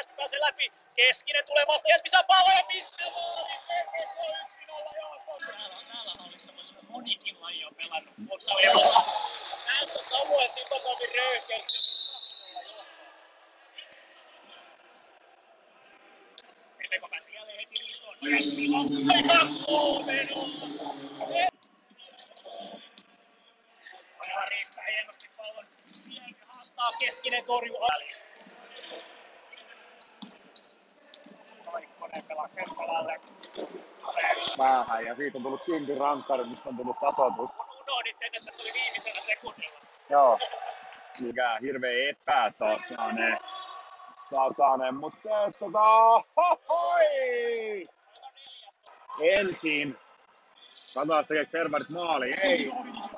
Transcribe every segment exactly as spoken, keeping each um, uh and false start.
Tästä pääsee läpi. Keskinen tulee vasta. Jespi saa pallo ja pistää maali. yksi nolla Jaakko. Täällä, täällä hallissa myös monikin laji on pelannut futsalia. Tässä Samuel Sipokovin röyhkeys. kaksi nolla johtaa. Pepeko pääsi jälleen heti riistoon. Jespi on aika kolme nolla. Ajalla riistää hienosti pallon. Haastaa keskinen torjuu väliin. Kaikkonen pelaa Kempalalle. Päähän ja siitä on tullut kympin rankkari, mistä on tullut tasoitus. Unohdit sen, että se oli viimeisellä sekunnilla. Joo. Mikä hirveä epätasainen. Tasainen, mut se, että tota... Hohoi! Ensin. Katsotaan, tekeekö Tervarit maali. Ei.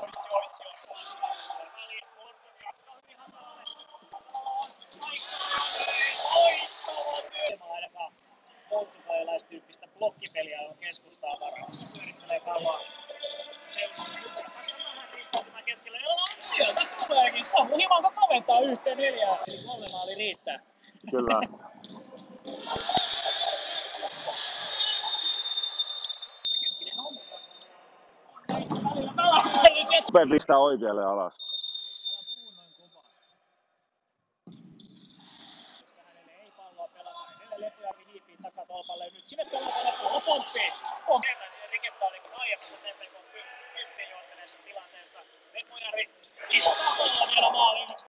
Portugalilaistyyppistä blokkipeliä on keskustaa varassa. Pyörittelee kauan. Keskellä ja sieltä tuleekin. Samu Himanko kaventaa yhteen neljään. Eli kolme maali riittää. Kyllä. Keskinen on. Välillä pelaa. Rupeat pistää oikealle alas. Älä puhu noin kovaa. Jossa hänelle ei palloa pelata. Edelleen Lepujärvi hiipii takatolpalle. Nyt sinne pelata lopussa pomppii. Pomppii. Sinne rikettä oli kuin aiemmassa T P K kymppiin johtaneessa tilanteessa. Lepujärvi pistää pallon vielä maaliin.